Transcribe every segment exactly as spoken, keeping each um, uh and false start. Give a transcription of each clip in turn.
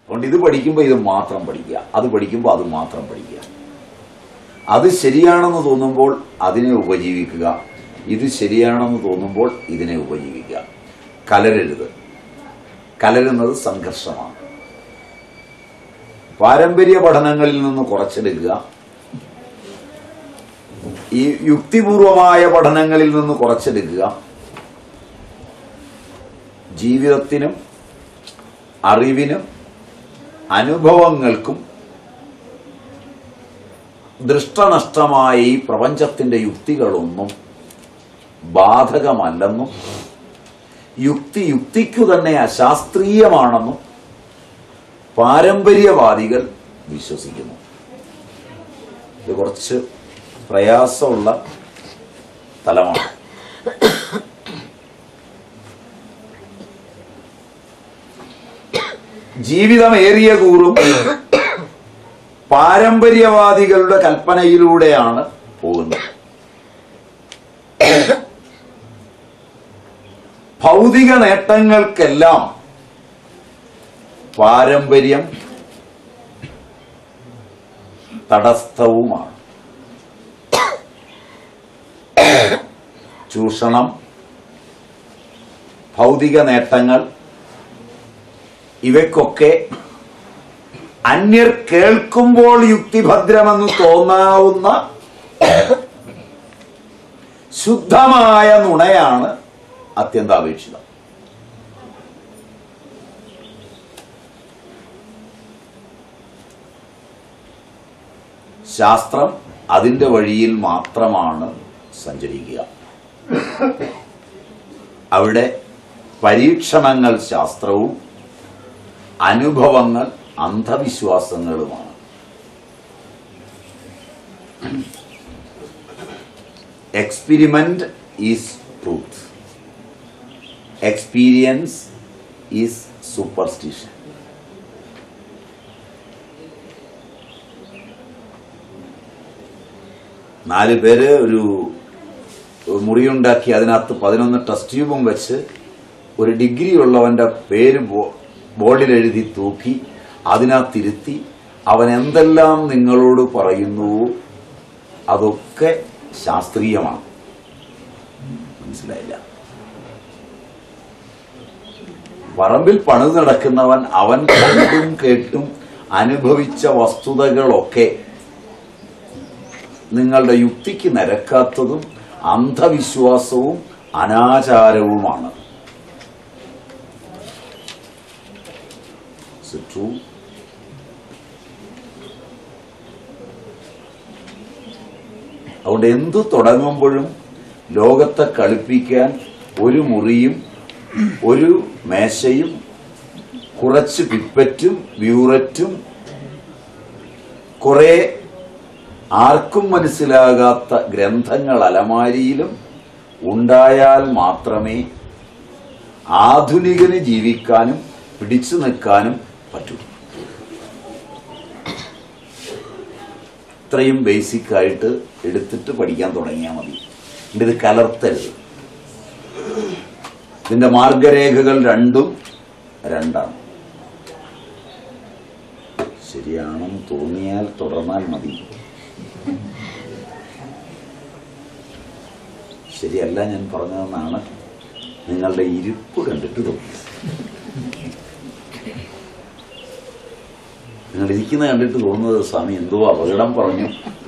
അതുകൊണ്ട് ഇത് പഠിക്കുമ്പോൾ ഇത് മാത്രം പഠിക്കുക, അത് പഠിക്കുമ്പോൾ അത് മാത്രം പഠിക്കുക. അത് ശരിയാണെന്ന് തോന്നുമ്പോൾ അതിനെ ഉപജീവിക്കുക, ഇത് ശരിയാണെന്ന് തോന്നുമ്പോൾ ഇതിനെ ഉപജീവിക്കുക. കലരരുത്. കലരുന്നത് സംഘർഷമാണ്. പാരമ്പര്യ പഠനങ്ങളിൽ നിന്ന് കുറച്ചെടുക്കുക, ഈ യുക്തിപൂർവമായ പഠനങ്ങളിൽ നിന്ന് കുറച്ചെടുക്കുക. ജീവിതത്തിനും അറിവിനും അനുഭവങ്ങൾക്കും ദൃഷ്ടനഷ്ടമായ ഈ പ്രപഞ്ചത്തിന്റെ യുക്തികളൊന്നും ബാധകമല്ലെന്നും യുക്തി യുക്തിക്കു തന്നെ അശാസ്ത്രീയമാണെന്നും പാരമ്പര്യവാദികൾ വിശ്വസിക്കുന്നു. ഇത് കുറച്ച് പ്രയാസമുള്ള തലമാണ്. ജീവിതമേറിയ കൂറും പാരമ്പര്യവാദികളുടെ കൽപ്പനയിലൂടെയാണ് പോകുന്നത്. ഭൗതിക നേട്ടങ്ങൾക്കെല്ലാം പാരമ്പര്യം തടസ്സവുമാണ്. ചൂഷണം, ഭൗതിക നേട്ടങ്ങൾ, ഇവയ്ക്കൊക്കെ അന്യർ കേൾക്കുമ്പോൾ യുക്തിഭദ്രമെന്ന് തോന്നാവുന്ന ശുദ്ധമായ നുണയാണ് അത്യന്താപേക്ഷിതം. ശാസ്ത്രം അതിന്റെ വഴിയിൽ മാത്രമാണ് സഞ്ചരിക്കുക. അവിടെ പരീക്ഷണങ്ങൾ ശാസ്ത്രവും അനുഭവങ്ങൾ അന്ധവിശ്വാസങ്ങളുമാണ്. Experiment is truth, experience is superstition. നാല് പേര് ഒരു മുറിയുണ്ടാക്കി അതിനകത്ത് പതിനൊന്ന് ടെസ്റ്റ് ട്യൂബും വെച്ച് ഒരു ഡിഗ്രി ഉള്ളവന്റെ പേര് ബോർഡിൽ എഴുതി തൂക്കി അതിനകത്തിരുത്തി അവൻ എന്തെല്ലാം നിങ്ങളോട് പറയുന്നുവോ അതൊക്കെ ശാസ്ത്രീയമാണ്. മനസ്സിലായില്ല? പറമ്പിൽ പണിത് നടക്കുന്നവൻ അവൻ കണ്ടും കേട്ടും അനുഭവിച്ച വസ്തുതകളൊക്കെ നിങ്ങളുടെ യുക്തിക്ക് നിരക്കാത്തതും അന്ധവിശ്വാസവും അനാചാരവുമാണ്. അതുകൊണ്ട് എന്തു തുടങ്ങുമ്പോഴും ലോകത്തെ കളിപ്പിക്കാൻ ഒരു മുറിയും ഒരു മേശയും കുറച്ച് പിപ്പറ്റും ബ്യൂററ്റും കുറെ ആർക്കും മനസ്സിലാകാത്ത ഗ്രന്ഥങ്ങൾ അലമാരിയിലും ഉണ്ടായാൽ മാത്രമേ ആധുനികന് ജീവിക്കാനും പിടിച്ചു നിൽക്കാനും പറ്റൂ. ഇത്രയും ബേസിക് ആയിട്ട് എടുത്തിട്ട് പഠിക്കാൻ തുടങ്ങിയാൽ മതി. ഇത് കലർത്തരുത്. ഇതിന്റെ മാർഗരേഖകൾ രണ്ടും രണ്ടാണ്. ശരിയാണെന്ന് തോന്നിയാൽ തുടർന്നാൽ മതി. ശരിയല്ല ഞാൻ പറഞ്ഞതെന്നാണ് നിങ്ങളുടെ ഇരിപ്പ് കണ്ടിട്ട് തോന്നിയത്. നിങ്ങൾ ഇരിക്കുന്ന കണ്ടിട്ട് തോന്നുന്നത് സ്വാമി എന്തോ അപകടം പറഞ്ഞു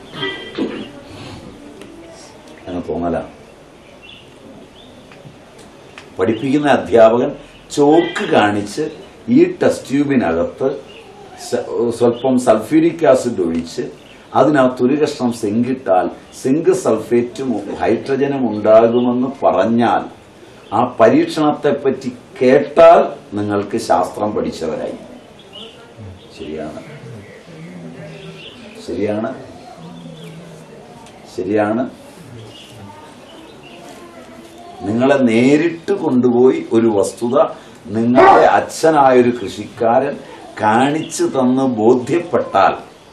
എന്ന് തോന്നലാണ്. പഠിപ്പിക്കുന്ന അധ്യാപകൻ ചോക്ക് കാണിച്ച് ഈ ടെസ്റ്റ് ട്യൂബിനകത്ത് സ്വല്പം സൾഫ്യൂരിക് ആസിഡ് ഒഴിച്ച് അതിനകത്ത് ഒരു കഷ്ണം സിങ്കിട്ടാൽ സിങ്ക് സൾഫേറ്റും ഹൈഡ്രജനും ഉണ്ടാകുമെന്ന് പറഞ്ഞാൽ ആ പരീക്ഷണത്തെപ്പറ്റി കേട്ടാൽ നിങ്ങൾക്ക് ശാസ്ത്രം പഠിച്ചവരായി. ശരിയാണ്, ശരിയാണ്, ശരിയാണ്. നിങ്ങളെ നേരിട്ട് കൊണ്ടുപോയി ഒരു വസ്തുത നിങ്ങളുടെ അച്ഛനായൊരു കൃഷിക്കാരൻ കാണിച്ചു തന്ന് ബോധ്യപ്പെട്ടാൽ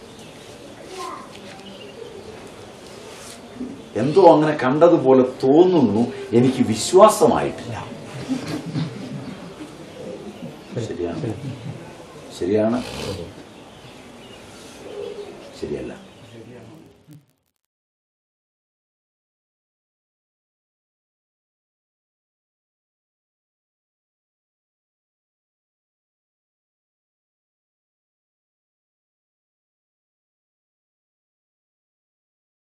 എന്തോ അങ്ങനെ കണ്ടതുപോലെ തോന്നുന്നു, എനിക്ക് വിശ്വാസമായിട്ടില്ല. ശരിയാണ്, ശരിയാണ്, ശരിയല്ല.